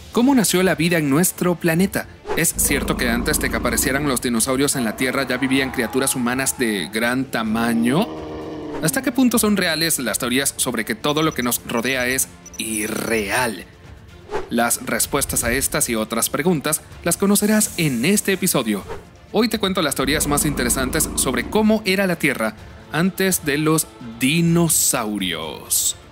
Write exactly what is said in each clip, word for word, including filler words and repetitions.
¿Cómo nació la vida en nuestro planeta? ¿Es cierto que antes de que aparecieran los dinosaurios en la Tierra ya vivían criaturas humanas de gran tamaño? ¿Hasta qué punto son reales las teorías sobre que todo lo que nos rodea es irreal? Las respuestas a estas y otras preguntas las conocerás en este episodio. Hoy te cuento las teorías más interesantes sobre cómo era la Tierra antes de los dinosaurios.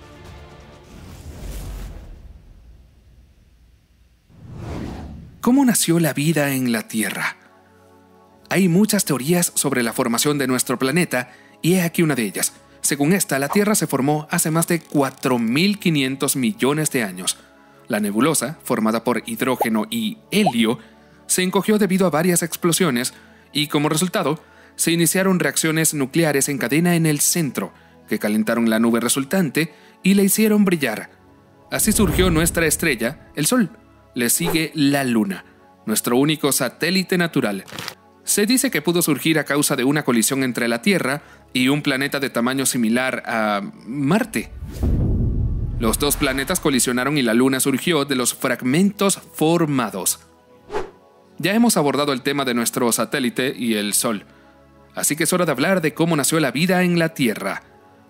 ¿Cómo nació la vida en la Tierra? Hay muchas teorías sobre la formación de nuestro planeta y he aquí una de ellas. Según esta, la Tierra se formó hace más de cuatro mil quinientos millones de años. La nebulosa, formada por hidrógeno y helio, se encogió debido a varias explosiones y, como resultado, se iniciaron reacciones nucleares en cadena en el centro, que calentaron la nube resultante y la hicieron brillar. Así surgió nuestra estrella, el Sol. Le sigue la Luna, nuestro único satélite natural. Se dice que pudo surgir a causa de una colisión entre la Tierra y un planeta de tamaño similar a Marte. Los dos planetas colisionaron y la Luna surgió de los fragmentos formados. Ya hemos abordado el tema de nuestro satélite y el Sol, así que es hora de hablar de cómo nació la vida en la Tierra.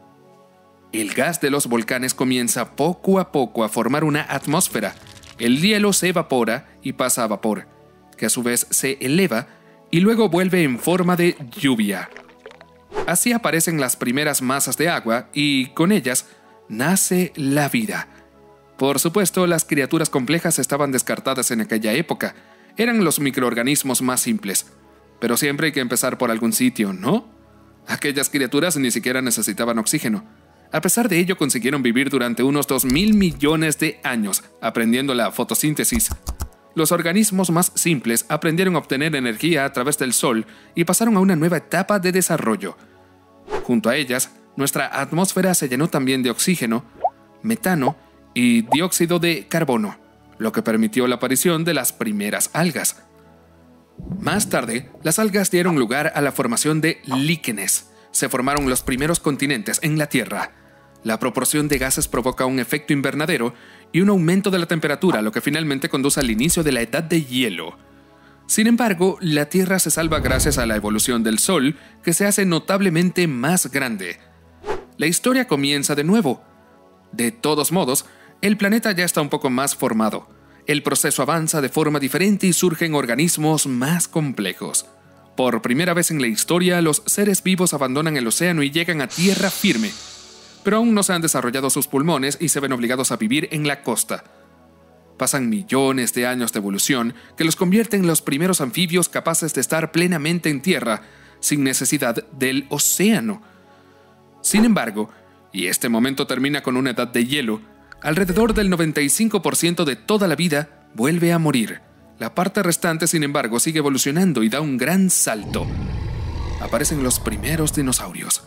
El gas de los volcanes comienza poco a poco a formar una atmósfera. El hielo se evapora y pasa a vapor, que a su vez se eleva y luego vuelve en forma de lluvia. Así aparecen las primeras masas de agua y, con ellas, nace la vida. Por supuesto, las criaturas complejas estaban descartadas en aquella época. Eran los microorganismos más simples. Pero siempre hay que empezar por algún sitio, ¿no? Aquellas criaturas ni siquiera necesitaban oxígeno. A pesar de ello, consiguieron vivir durante unos dos mil millones de años, aprendiendo la fotosíntesis. Los organismos más simples aprendieron a obtener energía a través del sol y pasaron a una nueva etapa de desarrollo. Junto a ellas, nuestra atmósfera se llenó también de oxígeno, metano y dióxido de carbono, lo que permitió la aparición de las primeras algas. Más tarde, las algas dieron lugar a la formación de líquenes. Se formaron los primeros continentes en la Tierra. La proporción de gases provoca un efecto invernadero y un aumento de la temperatura, lo que finalmente conduce al inicio de la edad de hielo. Sin embargo, la Tierra se salva gracias a la evolución del Sol, que se hace notablemente más grande. La historia comienza de nuevo. De todos modos, el planeta ya está un poco más formado. El proceso avanza de forma diferente y surgen organismos más complejos. Por primera vez en la historia, los seres vivos abandonan el océano y llegan a tierra firme. Pero aún no se han desarrollado sus pulmones y se ven obligados a vivir en la costa. Pasan millones de años de evolución que los convierten en los primeros anfibios capaces de estar plenamente en tierra, sin necesidad del océano. Sin embargo, y este momento termina con una edad de hielo, alrededor del noventa y cinco por ciento de toda la vida vuelve a morir. La parte restante, sin embargo, sigue evolucionando y da un gran salto. Aparecen los primeros dinosaurios.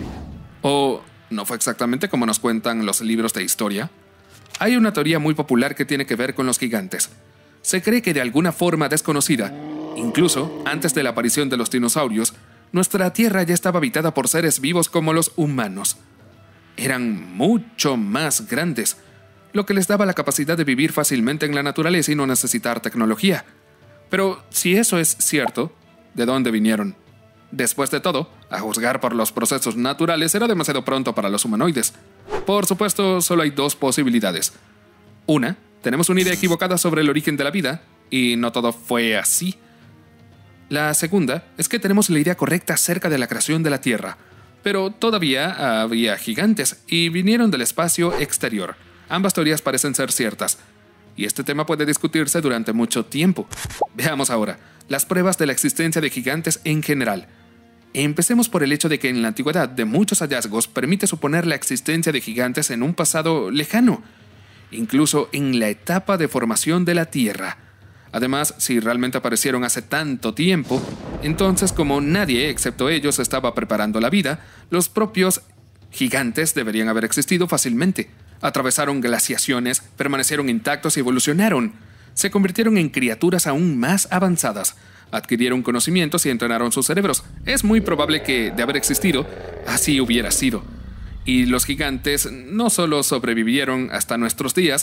¿O no fue exactamente como nos cuentan los libros de historia? Hay una teoría muy popular que tiene que ver con los gigantes. Se cree que de alguna forma desconocida, incluso antes de la aparición de los dinosaurios, nuestra Tierra ya estaba habitada por seres vivos como los humanos. Eran mucho más grandes, lo que les daba la capacidad de vivir fácilmente en la naturaleza y no necesitar tecnología. Pero si eso es cierto, ¿de dónde vinieron? Después de todo, a juzgar por los procesos naturales era demasiado pronto para los humanoides. Por supuesto, solo hay dos posibilidades. Una, tenemos una idea equivocada sobre el origen de la vida, y no todo fue así. La segunda es que tenemos la idea correcta acerca de la creación de la Tierra, pero todavía había gigantes y vinieron del espacio exterior. Ambas teorías parecen ser ciertas, y este tema puede discutirse durante mucho tiempo. Veamos ahora las pruebas de la existencia de gigantes en general. Empecemos por el hecho de que en la antigüedad de muchos hallazgos permite suponer la existencia de gigantes en un pasado lejano, incluso en la etapa de formación de la Tierra. Además, si realmente aparecieron hace tanto tiempo, entonces como nadie excepto ellos estaba preparando la vida, los propios gigantes deberían haber existido fácilmente. Atravesaron glaciaciones, permanecieron intactos y evolucionaron. Se convirtieron en criaturas aún más avanzadas. Adquirieron conocimientos y entrenaron sus cerebros. Es muy probable que, de haber existido, así hubiera sido. Y los gigantes no solo sobrevivieron hasta nuestros días,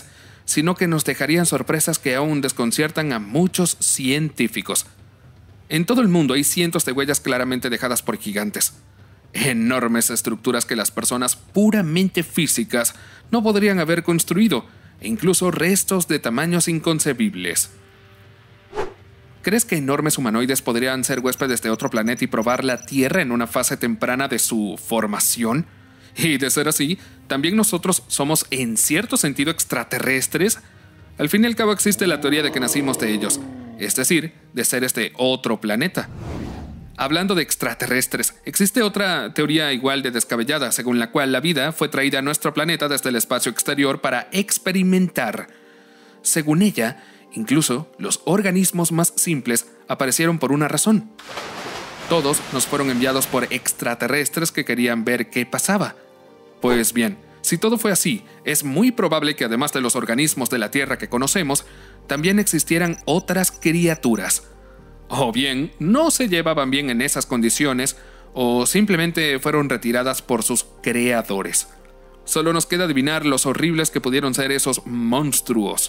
sino que nos dejarían sorpresas que aún desconciertan a muchos científicos. En todo el mundo hay cientos de huellas claramente dejadas por gigantes. Enormes estructuras que las personas puramente físicas no podrían haber construido, e incluso restos de tamaños inconcebibles. ¿Crees que enormes humanoides podrían ser huéspedes de otro planeta y probar la Tierra en una fase temprana de su formación? Y de ser así, ¿también nosotros somos en cierto sentido extraterrestres? Al fin y al cabo existe la teoría de que nacimos de ellos, es decir, de seres de otro planeta. Hablando de extraterrestres, existe otra teoría igual de descabellada, según la cual la vida fue traída a nuestro planeta desde el espacio exterior para experimentar. Según ella, incluso los organismos más simples aparecieron por una razón. Todos nos fueron enviados por extraterrestres que querían ver qué pasaba. Pues bien, si todo fue así, es muy probable que además de los organismos de la Tierra que conocemos, también existieran otras criaturas. O bien, no se llevaban bien en esas condiciones, o simplemente fueron retiradas por sus creadores. Solo nos queda adivinar los horribles que pudieron ser esos monstruos.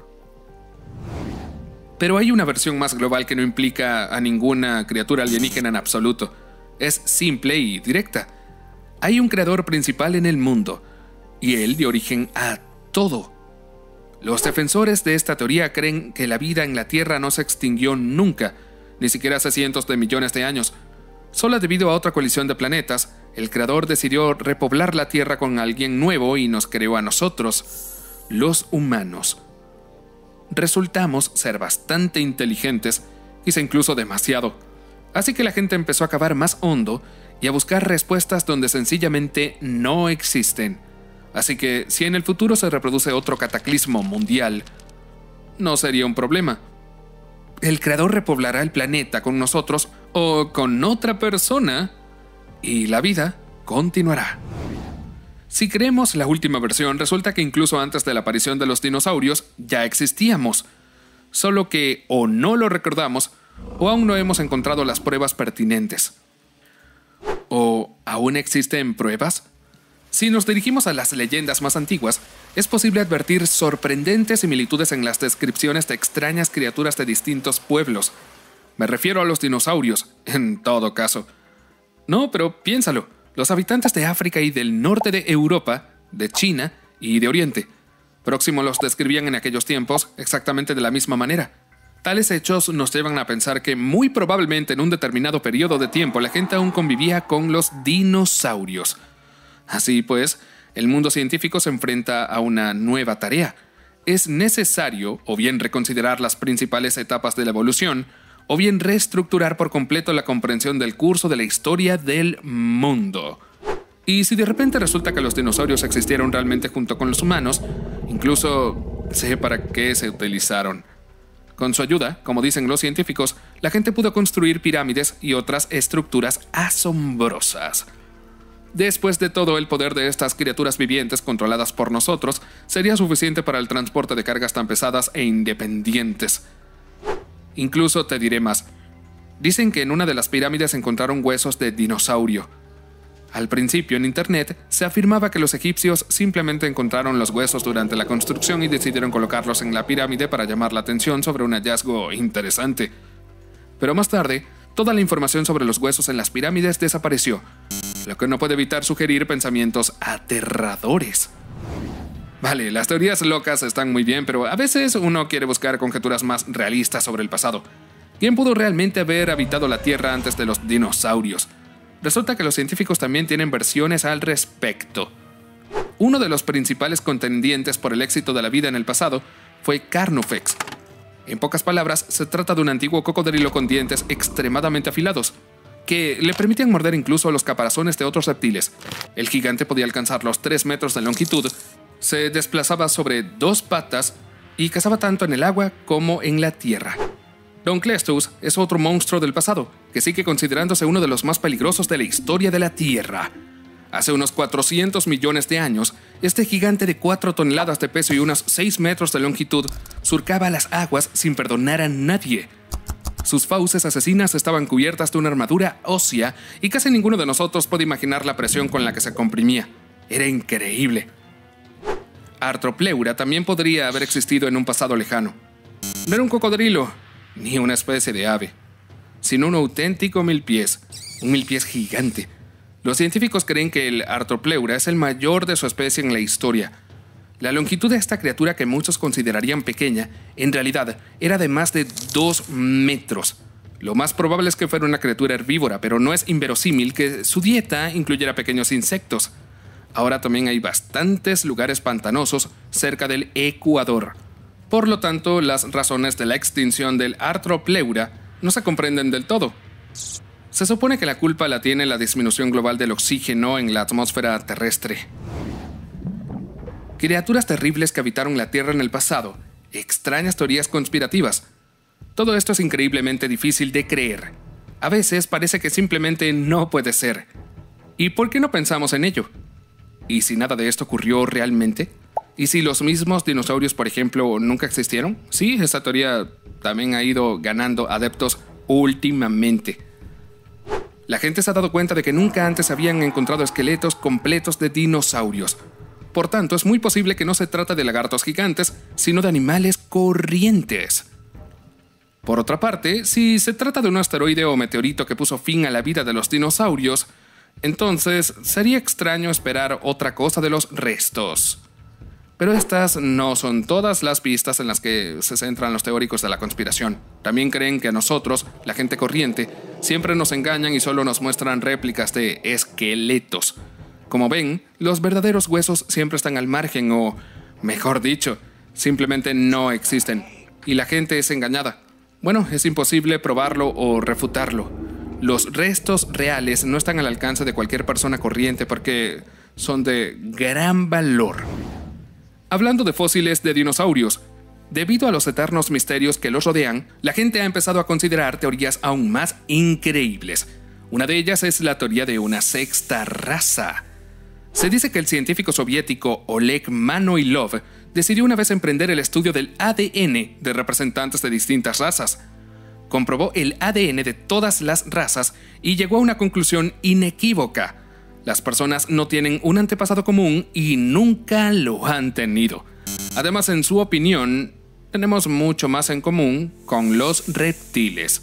Pero hay una versión más global que no implica a ninguna criatura alienígena en absoluto. Es simple y directa. Hay un creador principal en el mundo, y él dio origen a todo. Los defensores de esta teoría creen que la vida en la Tierra no se extinguió nunca, ni siquiera hace cientos de millones de años. Solo debido a otra colisión de planetas, el creador decidió repoblar la Tierra con alguien nuevo y nos creó a nosotros, los humanos. Resultamos ser bastante inteligentes, quizá incluso demasiado. Así que la gente empezó a cavar más hondo y a buscar respuestas donde sencillamente no existen. Así que si en el futuro se reproduce otro cataclismo mundial, no sería un problema. El creador repoblará el planeta con nosotros o con otra persona y la vida continuará. Si creemos la última versión, resulta que incluso antes de la aparición de los dinosaurios ya existíamos, solo que o no lo recordamos o aún no hemos encontrado las pruebas pertinentes. ¿O aún existen pruebas? Si nos dirigimos a las leyendas más antiguas, es posible advertir sorprendentes similitudes en las descripciones de extrañas criaturas de distintos pueblos. Me refiero a los dinosaurios, en todo caso. No, pero piénsalo. Los habitantes de África y del norte de Europa, de China y de Oriente Próximo los describían en aquellos tiempos exactamente de la misma manera. Tales hechos nos llevan a pensar que muy probablemente en un determinado periodo de tiempo la gente aún convivía con los dinosaurios. Así pues, el mundo científico se enfrenta a una nueva tarea. Es necesario o bien reconsiderar las principales etapas de la evolución, o bien reestructurar por completo la comprensión del curso de la historia del mundo. Y si de repente resulta que los dinosaurios existieron realmente junto con los humanos, incluso sé para qué se utilizaron. Con su ayuda, como dicen los científicos, la gente pudo construir pirámides y otras estructuras asombrosas. Después de todo, el poder de estas criaturas vivientes controladas por nosotros sería suficiente para el transporte de cargas tan pesadas e independientes. Incluso te diré más. Dicen que en una de las pirámides encontraron huesos de dinosaurio. Al principio en internet se afirmaba que los egipcios simplemente encontraron los huesos durante la construcción y decidieron colocarlos en la pirámide para llamar la atención sobre un hallazgo interesante. Pero más tarde, toda la información sobre los huesos en las pirámides desapareció, lo que no puede evitar sugerir pensamientos aterradores. Vale, las teorías locas están muy bien, pero a veces uno quiere buscar conjeturas más realistas sobre el pasado. ¿Quién pudo realmente haber habitado la Tierra antes de los dinosaurios? Resulta que los científicos también tienen versiones al respecto. Uno de los principales contendientes por el éxito de la vida en el pasado fue Carnifex. En pocas palabras, se trata de un antiguo cocodrilo con dientes extremadamente afilados, que le permitían morder incluso los caparazones de otros reptiles. El gigante podía alcanzar los tres metros de longitud, se desplazaba sobre dos patas y cazaba tanto en el agua como en la tierra. Don Cleistus es otro monstruo del pasado, que sigue considerándose uno de los más peligrosos de la historia de la Tierra. Hace unos cuatrocientos millones de años, este gigante de cuatro toneladas de peso y unos seis metros de longitud surcaba las aguas sin perdonar a nadie. Sus fauces asesinas estaban cubiertas de una armadura ósea y casi ninguno de nosotros puede imaginar la presión con la que se comprimía. Era increíble. Arthropleura también podría haber existido en un pasado lejano. No era un cocodrilo, ni una especie de ave, sino un auténtico milpiés, un milpiés gigante. Los científicos creen que el Arthropleura es el mayor de su especie en la historia. La longitud de esta criatura, que muchos considerarían pequeña, en realidad era de más de dos metros. Lo más probable es que fuera una criatura herbívora, pero no es inverosímil que su dieta incluyera pequeños insectos. Ahora también hay bastantes lugares pantanosos cerca del Ecuador. Por lo tanto, las razones de la extinción del Arthropleura no se comprenden del todo. Se supone que la culpa la tiene la disminución global del oxígeno en la atmósfera terrestre. Criaturas terribles que habitaron la Tierra en el pasado, extrañas teorías conspirativas. Todo esto es increíblemente difícil de creer. A veces parece que simplemente no puede ser. ¿Y por qué no pensamos en ello? ¿Y si nada de esto ocurrió realmente? ¿Y si los mismos dinosaurios, por ejemplo, nunca existieron? Sí, esta teoría también ha ido ganando adeptos últimamente. La gente se ha dado cuenta de que nunca antes habían encontrado esqueletos completos de dinosaurios. Por tanto, es muy posible que no se trata de lagartos gigantes, sino de animales corrientes. Por otra parte, si se trata de un asteroide o meteorito que puso fin a la vida de los dinosaurios, entonces sería extraño esperar otra cosa de los restos. Pero estas no son todas las pistas en las que se centran los teóricos de la conspiración. También creen que a nosotros, la gente corriente, siempre nos engañan y solo nos muestran réplicas de esqueletos. Como ven, los verdaderos huesos siempre están al margen o, mejor dicho, simplemente no existen. Y la gente es engañada. Bueno, es imposible probarlo o refutarlo. Los restos reales no están al alcance de cualquier persona corriente porque son de gran valor. Hablando de fósiles de dinosaurios, debido a los eternos misterios que los rodean, la gente ha empezado a considerar teorías aún más increíbles. Una de ellas es la teoría de una sexta raza. Se dice que el científico soviético Oleg Manoilov decidió una vez emprender el estudio del A D N de representantes de distintas razas. Comprobó el A D N de todas las razas y llegó a una conclusión inequívoca. Las personas no tienen un antepasado común y nunca lo han tenido. Además, en su opinión, tenemos mucho más en común con los reptiles.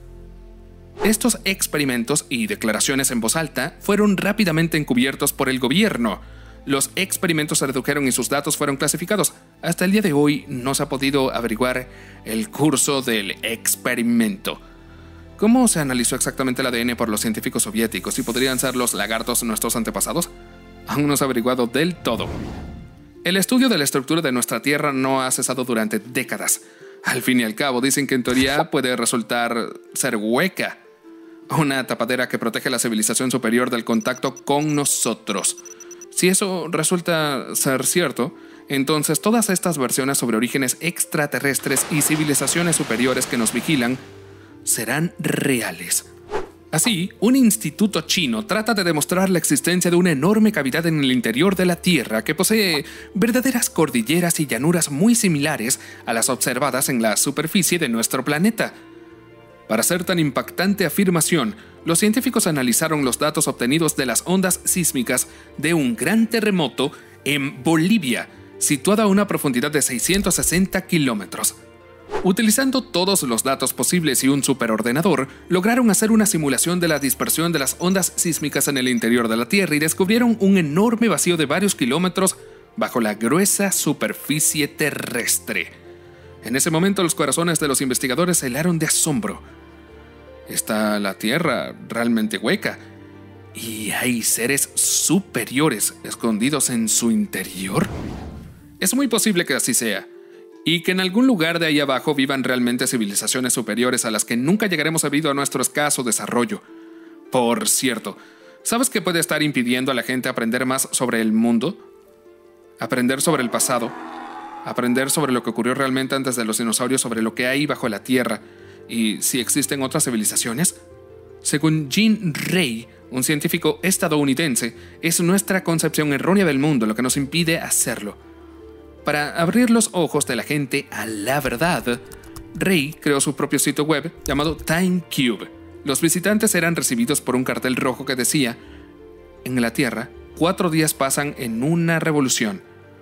Estos experimentos y declaraciones en voz alta fueron rápidamente encubiertos por el gobierno. Los experimentos se redujeron y sus datos fueron clasificados. Hasta el día de hoy no se ha podido averiguar el curso del experimento. ¿Cómo se analizó exactamente el A D N por los científicos soviéticos y podrían ser los lagartos nuestros antepasados? Aún no se ha averiguado del todo. El estudio de la estructura de nuestra Tierra no ha cesado durante décadas. Al fin y al cabo, dicen que en teoría puede resultar ser hueca. Una tapadera que protege la civilización superior del contacto con nosotros. Si eso resulta ser cierto, entonces todas estas versiones sobre orígenes extraterrestres y civilizaciones superiores que nos vigilan serán reales. Así, un instituto chino trata de demostrar la existencia de una enorme cavidad en el interior de la Tierra que posee verdaderas cordilleras y llanuras muy similares a las observadas en la superficie de nuestro planeta. Para hacer tan impactante afirmación, los científicos analizaron los datos obtenidos de las ondas sísmicas de un gran terremoto en Bolivia, situado a una profundidad de seiscientos sesenta kilómetros. Utilizando todos los datos posibles y un superordenador, lograron hacer una simulación de la dispersión de las ondas sísmicas en el interior de la Tierra y descubrieron un enorme vacío de varios kilómetros bajo la gruesa superficie terrestre. En ese momento los corazones de los investigadores se helaron de asombro. ¿Está la Tierra realmente hueca? ¿Y hay seres superiores escondidos en su interior? Es muy posible que así sea. Y que en algún lugar de ahí abajo vivan realmente civilizaciones superiores a las que nunca llegaremos debido a nuestro escaso desarrollo. Por cierto, ¿sabes qué puede estar impidiendo a la gente aprender más sobre el mundo? Aprender sobre el pasado. Aprender sobre lo que ocurrió realmente antes de los dinosaurios, sobre lo que hay bajo la Tierra y si existen otras civilizaciones. Según Jean Rey, un científico estadounidense, es nuestra concepción errónea del mundo lo que nos impide hacerlo. Para abrir los ojos de la gente a la verdad, Rey creó su propio sitio web llamado TimeCube. Los visitantes eran recibidos por un cartel rojo que decía: en la Tierra, cuatro días pasan en una revolución.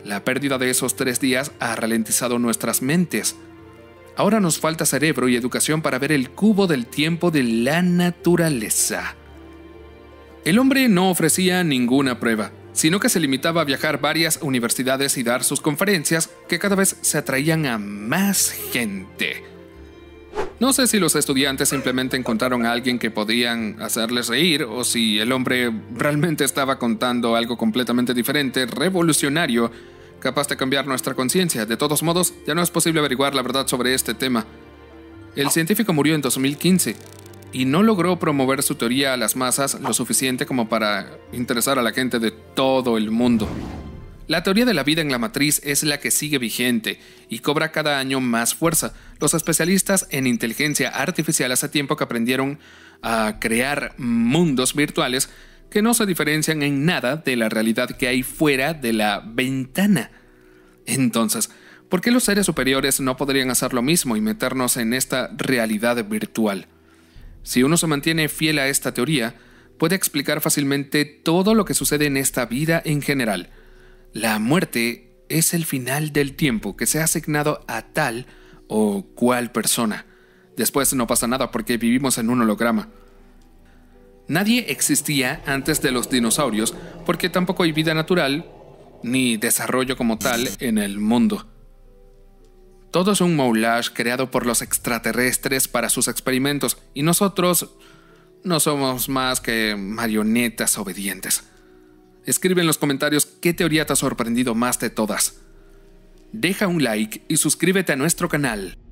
La pérdida de esos tres días ha ralentizado nuestras mentes. Ahora nos falta cerebro y educación para ver el cubo del tiempo de la naturaleza. El hombre no ofrecía ninguna prueba, sino que se limitaba a viajar varias universidades y dar sus conferencias, que cada vez se atraían a más gente. No sé si los estudiantes simplemente encontraron a alguien que podían hacerles reír, o si el hombre realmente estaba contando algo completamente diferente, revolucionario, capaz de cambiar nuestra conciencia. De todos modos, ya no es posible averiguar la verdad sobre este tema. El científico murió en dos mil quince y no logró promover su teoría a las masas lo suficiente como para interesar a la gente de todo el mundo. La teoría de la vida en la matriz es la que sigue vigente y cobra cada año más fuerza. Los especialistas en inteligencia artificial hace tiempo que aprendieron a crear mundos virtuales que no se diferencian en nada de la realidad que hay fuera de la ventana. Entonces, ¿por qué los seres superiores no podrían hacer lo mismo y meternos en esta realidad virtual? Si uno se mantiene fiel a esta teoría, puede explicar fácilmente todo lo que sucede en esta vida en general. La muerte es el final del tiempo que se ha asignado a tal o cual persona. Después no pasa nada porque vivimos en un holograma. Nadie existía antes de los dinosaurios porque tampoco hay vida natural ni desarrollo como tal en el mundo. Todo es un moulage creado por los extraterrestres para sus experimentos y nosotros no somos más que marionetas obedientes. Escribe en los comentarios qué teoría te ha sorprendido más de todas. Deja un like y suscríbete a nuestro canal.